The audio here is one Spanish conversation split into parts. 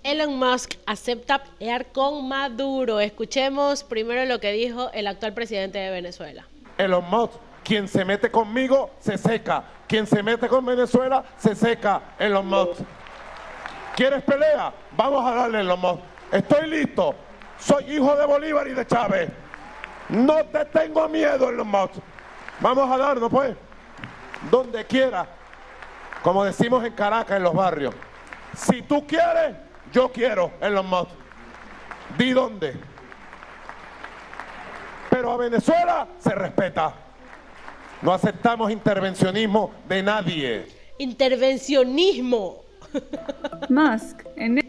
Elon Musk acepta pelear con Maduro. Escuchemos primero lo que dijo el actual presidente de Venezuela. Elon Musk, quien se mete conmigo, se seca. Quien se mete con Venezuela, se seca. Elon Musk. ¿Quieres pelea? Vamos a darle, Elon Musk. Estoy listo. Soy hijo de Bolívar y de Chávez. No te tengo miedo, Elon Musk. Vamos a darnos, pues. Donde quiera. Como decimos en Caracas, en los barrios. Si tú quieres, yo quiero, Elon Musk. Di dónde. Pero a Venezuela se respeta. No aceptamos intervencionismo de nadie. Intervencionismo. Musk,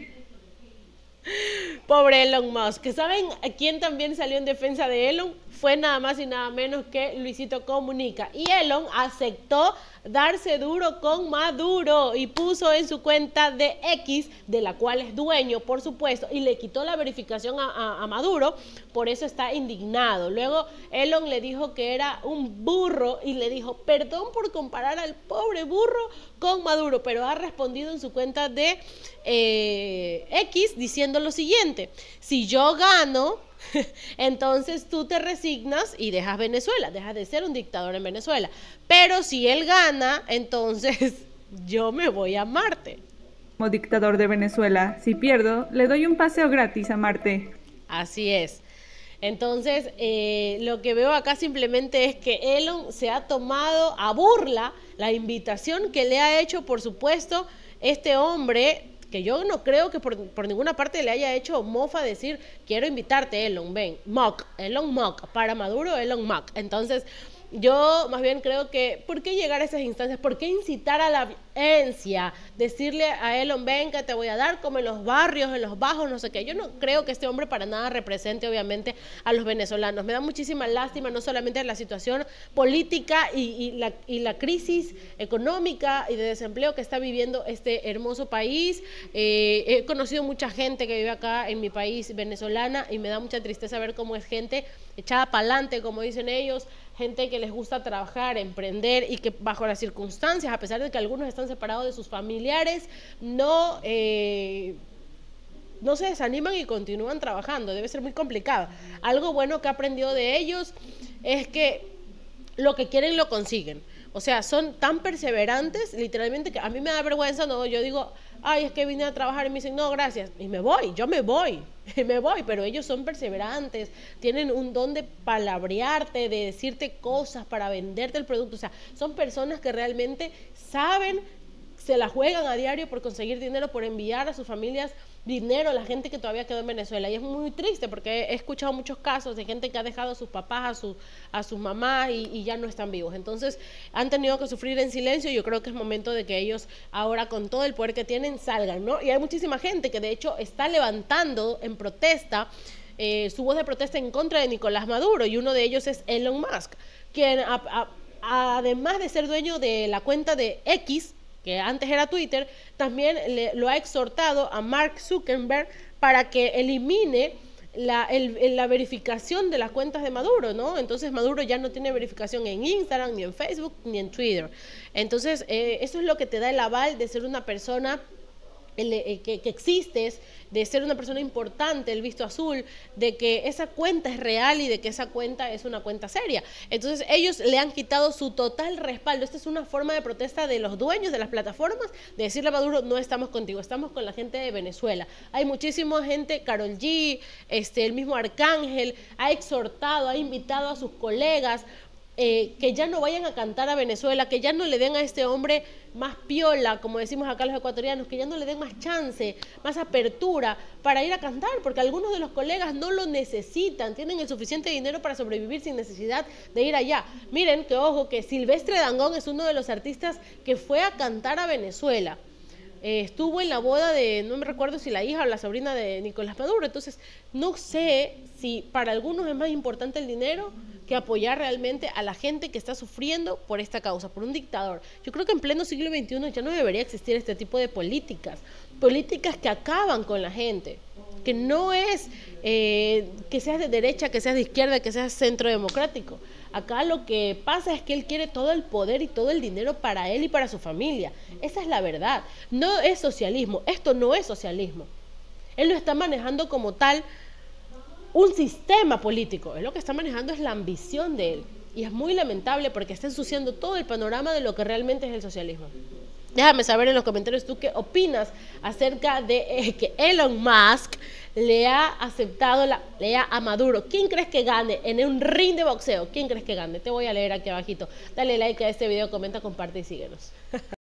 Pobre Elon Musk. ¿Saben a quién también salió en defensa de Elon? Fue nada más y nada menos que Luisito Comunica. Y Elon aceptó darse duro con Maduro y puso en su cuenta de X, de la cual es dueño, por supuesto, y le quitó la verificación a Maduro, por eso está indignado. Luego Elon le dijo que era un burro y le dijo, perdón por comparar al pobre burro con Maduro, pero ha respondido en su cuenta de X diciendo lo siguiente: si yo gano, entonces tú te resignas y dejas Venezuela, dejas de ser un dictador en Venezuela. Pero si él gana, entonces yo me voy a Marte. como dictador de Venezuela, si pierdo, le doy un paseo gratis a Marte. Así es. Entonces, lo que veo acá simplemente es que Elon se ha tomado a burla la invitación que le ha hecho, por supuesto, este hombre, que yo no creo que por ninguna parte le haya hecho mofa decir, quiero invitarte, Elon, ven, Elon Musk, para Maduro, Elon Musk. Entonces, yo más bien creo que, ¿por qué llegar a esas instancias? ¿Por qué incitar a la violencia? Decirle a Elon, ven que te voy a dar como en los barrios, en los bajos, no sé qué. Yo no creo que este hombre para nada represente obviamente a los venezolanos. Me da muchísima lástima, no solamente la situación política y la crisis económica y de desempleo que está viviendo este hermoso país. He conocido mucha gente que vive acá en mi país venezolana y me da mucha tristeza ver cómo es gente echada para adelante, como dicen ellos, gente que les gusta trabajar, emprender y que bajo las circunstancias, a pesar de que algunos están separados de sus familiares, no se desaniman y continúan trabajando. Debe ser muy complicado. Algo bueno que he aprendido de ellos es que lo que quieren lo consiguen. O sea, son tan perseverantes, literalmente, que a mí me da vergüenza, no, yo digo, ay, es que vine a trabajar y me dicen, no, gracias, y me voy, yo me voy, pero ellos son perseverantes, tienen un don de palabrearte, de decirte cosas para venderte el producto. O sea, son personas que realmente saben, se la juegan a diario por conseguir dinero, por enviar a sus familias dinero a la gente que todavía quedó en Venezuela. Y es muy triste porque he escuchado muchos casos de gente que ha dejado a sus papás, a sus mamás y ya no están vivos. Entonces han tenido que sufrir en silencio. Yo creo que es momento de que ellos ahora, con todo el poder que tienen, salgan, ¿no? Y hay muchísima gente que de hecho está levantando en protesta su voz de protesta en contra de Nicolás Maduro, y uno de ellos es Elon Musk, quien además de ser dueño de la cuenta de X, que antes era Twitter, también lo ha exhortado a Mark Zuckerberg para que elimine la verificación de las cuentas de Maduro, ¿no? Entonces Maduro ya no tiene verificación en Instagram, ni en Facebook, ni en Twitter. Entonces eso es lo que te da el aval de ser una persona que existes, de ser una persona importante, el visto azul, de que esa cuenta es real y de que esa cuenta es una cuenta seria. Entonces ellos le han quitado su total respaldo. Esta es una forma de protesta de los dueños de las plataformas, de decirle a Maduro, no estamos contigo, estamos con la gente de Venezuela. Hay muchísima gente, Karol G, el mismo Arcángel, ha exhortado, ha invitado a sus colegas que ya no vayan a cantar a Venezuela, que ya no le den a este hombre más piola, como decimos acá los ecuatorianos, que ya no le den más chance, más apertura para ir a cantar, porque algunos de los colegas no lo necesitan, tienen el suficiente dinero para sobrevivir sin necesidad de ir allá. Miren que ojo, que Silvestre Dangond es uno de los artistas que fue a cantar a Venezuela. Estuvo en la boda de, no me recuerdo si la hija o la sobrina de Nicolás Maduro. Entonces no sé si para algunos es más importante el dinero que apoyar realmente a la gente que está sufriendo por esta causa, por un dictador. Yo creo que en pleno siglo XXI ya no debería existir este tipo de políticas que acaban con la gente, que no es que seas de derecha, que seas de izquierda, que seas centro democrático. Acá lo que pasa es que él quiere todo el poder y todo el dinero para él y para su familia. Esa es la verdad. No es socialismo. Esto no es socialismo. Él no está manejando como tal un sistema político. Él lo que está manejando es la ambición de él. Y es muy lamentable porque está ensuciando todo el panorama de lo que realmente es el socialismo. Déjame saber en los comentarios tú qué opinas acerca de que Elon Musk le ha aceptado, le a Maduro. ¿Quién crees que gane en un ring de boxeo? ¿Quién crees que gane? Te voy a leer aquí abajito. Dale like a este video, comenta, comparte y síguenos.